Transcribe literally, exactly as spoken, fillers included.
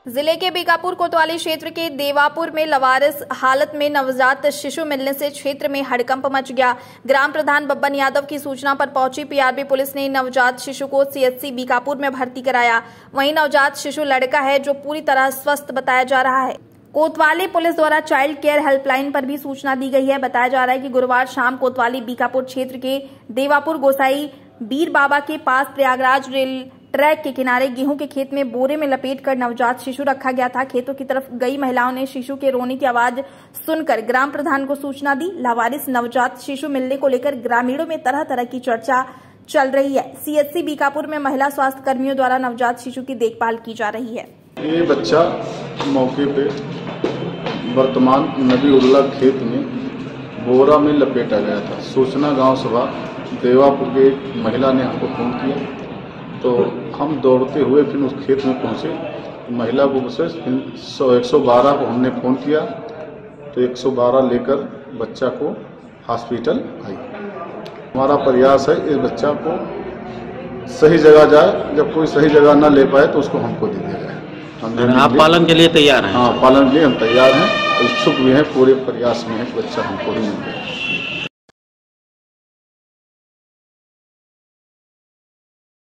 जिले के बीकापुर कोतवाली क्षेत्र के देवापुर में लवारिस हालत में नवजात शिशु मिलने से क्षेत्र में हड़कंप मच गया। ग्राम प्रधान बब्बन यादव की सूचना पर पहुंची पीआरबी पुलिस ने नवजात शिशु को सीएचसी बीकापुर में भर्ती कराया। वहीं नवजात शिशु लड़का है जो पूरी तरह स्वस्थ बताया जा रहा है। कोतवाली पुलिस द्वारा चाइल्ड केयर हेल्पलाइन पर भी सूचना दी गई है। बताया जा रहा है कि गुरुवार शाम कोतवाली बीकापुर क्षेत्र के देवापुर गोसाई बीर बाबा के पास प्रयागराज रेल ट्रैक के किनारे गेहूं के खेत में बोरे में लपेटकर नवजात शिशु रखा गया था। खेतों की तरफ गई महिलाओं ने शिशु के रोने की आवाज सुनकर ग्राम प्रधान को सूचना दी। लावारिस नवजात शिशु मिलने को लेकर ग्रामीणों में तरह तरह की चर्चा चल रही है। सीएचसी बीकापुर में महिला स्वास्थ्य कर्मियों द्वारा नवजात शिशु की देखभाल की जा रही है। ये बच्चा मौके पे वर्तमान नबी उल्ला खेत में बोरा में लपेटा गया था। सूचना गांव सभा देवापुर के महिला ने हमको फोन किया तो हम दौड़ते हुए फिर उस खेत में पहुंचे। महिला को से फिर एक सौ बारह को हमने फ़ोन किया तो एक सौ बारह लेकर बच्चा को हॉस्पिटल आई। हमारा प्रयास है इस बच्चा को सही जगह जाए, जब कोई सही जगह ना ले पाए तो उसको हमको दे दिया जाए। आप पालन के लिए तैयार हैं? हाँ, पालन के लिए हम तैयार हैं, इच्छुक भी हैं, पूरे प्रयास में है कि बच्चा हमको ही मिल जाए।